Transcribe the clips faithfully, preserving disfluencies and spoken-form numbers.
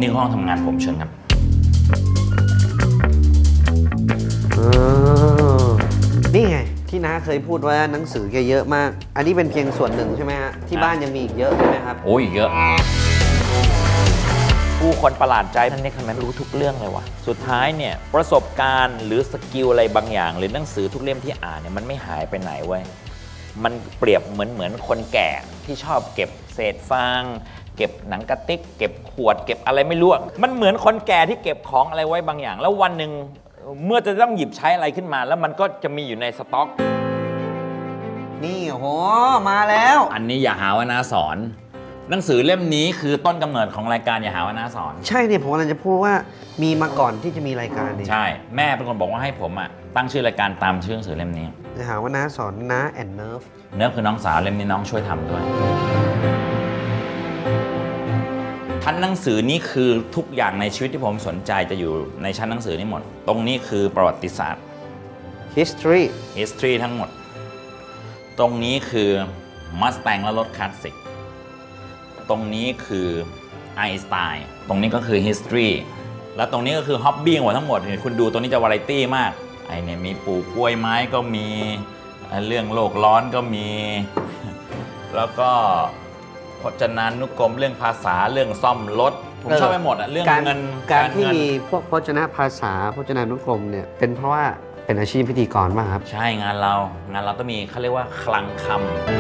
นี่ห้องทำงานผมเชิญครับนี่ไงที่น้าเคยพูดว่าหนังสือแกเยอะมากอันนี้เป็นเพียงส่วนหนึ่งใช่ไหมฮะที่บ้านยังมีอีกเยอะใช่ไหมครับโอ้ยเยอะผู้คนประหลาดใจท่านนี้คำนั้นรู้ทุกเรื่องเลยว่ะสุดท้ายเนี่ยประสบการณ์หรือสกิลอะไรบางอย่างหรือหนังสือทุกเล่มที่อ่านเนี่ยมันไม่หายไปไหนเว้ยมันเปรียบเหมือนเหมือนคนแก่ที่ชอบเก็บเศษฟางเก็บหนังกระติกเก็บขวดเก็บอะไรไม่รู้มันเหมือนคนแก่ที่เก็บของอะไรไว้บางอย่างแล้ววันหนึ่งเมื่อจะต้องหยิบใช้อะไรขึ้นมาแล้วมันก็จะมีอยู่ในสต็อกนี่โอ้โหมาแล้วอันนี้อย่าหาว่าน้าสอนหนังสือเล่มนี้คือต้นกำเนิดของรายการอย่าหาว่าน้าสอนใช่เนี่ยผมกำลังจะพูดว่ามีมาก่อนที่จะมีรายการนี้ใช่แม่เป็นคนบอกว่าให้ผมอ่ะตั้งชื่อรายการตามชื่อหนังสือเล่มนี้อย่าหาว่าน้าสอนน้าแอนเนิร์ฟเนิร์ฟคือน้องสาวเล่มนี้น้องช่วยทำด้วยชั้นหนังสือนี้คือทุกอย่างในชีวิตที่ผมสนใจจะอยู่ในชั้นหนังสือนี้หมดตรงนี้คือประวัติศาสตร์ history history ทั้งหมดตรงนี้คือมัสแตงและรถคลาสสิกตรงนี้คือไอน์สไตน์ตรงนี้ก็คือ history และตรงนี้ก็คือฮ็อบบี้หมดทั้งหมดคุณดูตรงนี้จะวาไรตี้มากไอเนี่ยมีปลูกกล้วยไม้ก็มีเรื่องโลกร้อนก็มีแล้วก็พจนานุกรมเรื่องภาษาเรื่องซ่อมรถผมชอบไปหมดอะเรื่องเงินการที่มีพวกพจนาภาษาพจนานุกรมเนี่ยเป็นเพราะว่าเป็นอาชีพพิธีกรป่ะครับใช่งานเรางานเราต้องมีเขาเรียกว่าคลังค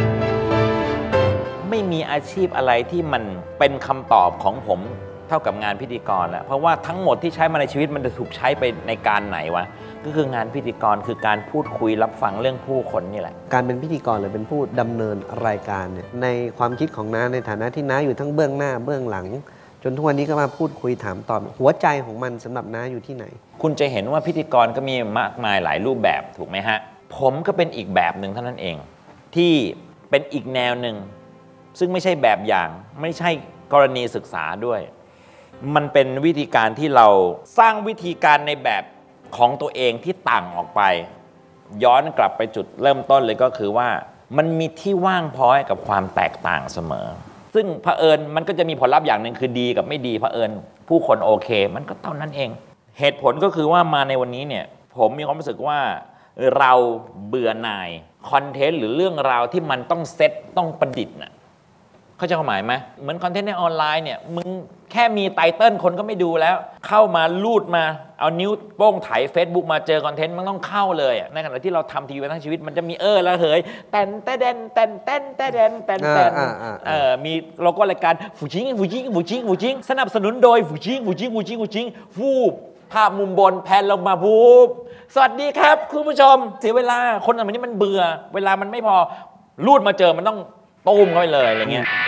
ำไม่มีอาชีพอะไรที่มันเป็นคำตอบของผมเท่ากับงานพิธีกรแล้วเพราะว่าทั้งหมดที่ใช้มาในชีวิตมันจะถูกใช้ไปในการไหนวะก็คืองานพิธีกรคือการพูดคุยรับฟังเรื่องผู้คนนี่แหละการเป็นพิธีกรหรือเป็นผู้ดำเนินรายการเนี่ยในความคิดของน้าในฐานะที่น้าอยู่ทั้งเบื้องหน้าเบื้องหลังจนทุกวันนี้ก็มาพูดคุยถามตอบหัวใจของมันสำหรับน้าอยู่ที่ไหนคุณจะเห็นว่าพิธีกรก็มีมากมายหลายรูปแบบถูกไหมฮะผมก็เป็นอีกแบบหนึ่งเท่านั้นเองที่เป็นอีกแนวหนึ่งซึ่งไม่ใช่แบบอย่างไม่ใช่กรณีศึกษาด้วยมันเป็นวิธีการที่เราสร้างวิธีการในแบบของตัวเองที่ต่างออกไปย้อนกลับไปจุดเริ่มต้นเลยก็คือว่ามันมีที่ว่างพอให้กับความแตกต่างเสมอซึ่งเผอิญมันก็จะมีผลลัพธ์อย่างหนึ่งคือดีกับไม่ดีเผอิญผู้คนโอเคมันก็เท่านั้นเองเหตุผลก็คือว่ามาในวันนี้เนี่ยผมมีความรู้สึกว่าเราเบื่อหน่ายคอนเทนต์หรือเรื่องราวที่มันต้องเซตต้องประดิษฐ์น่ะเขาจะความหมายไหมเหมือนคอนเทนต์ในออนไลน์เนี่ยมึงแค่มีไตเติ้ลคนก็ไม่ดูแล้วเข้ามาลูดมาเอานิ้วโป้งไถ Facebook มาเจอคอนเทนต์มันต้องเข้าเลยในขณะที่เราทำทีวีมาทั้งชีวิตมันจะมีเออละเหยแตนแตนแตนแตนแตนแตนแตนแตนเออมีโลโก้รายการฟูจิงฟูจิงฟูจิงฟูจิงสนับสนุนโดยฟูจิงฟูจิงฟูจิงฟูจิงฟูภาพมุมบนแพนลงมาฟูสวัสดีครับคุณผู้ชมเสียเวลาคนสมัยนี้มันเบื่อเวลามันไม่พอลูดมาเจอมันต้องตูมเข้าไปเลยอะไรเงี้ย